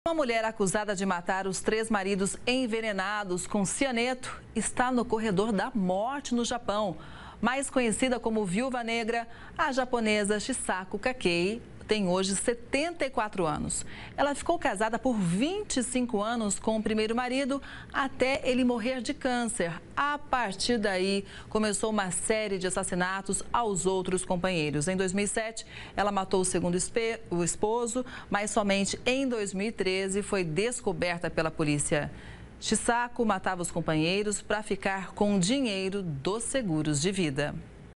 Uma mulher acusada de matar os 3 maridos envenenados com cianeto está no corredor da morte no Japão. Mais conhecida como Viúva Negra, a japonesa Chisako Kakei tem hoje 74 anos. Ela ficou casada por 25 anos com o primeiro marido até ele morrer de câncer. A partir daí, começou uma série de assassinatos aos outros companheiros. Em 2007, ela matou o segundo esposo, mas somente em 2013 foi descoberta pela polícia. Chisako matava os companheiros para ficar com o dinheiro dos seguros de vida.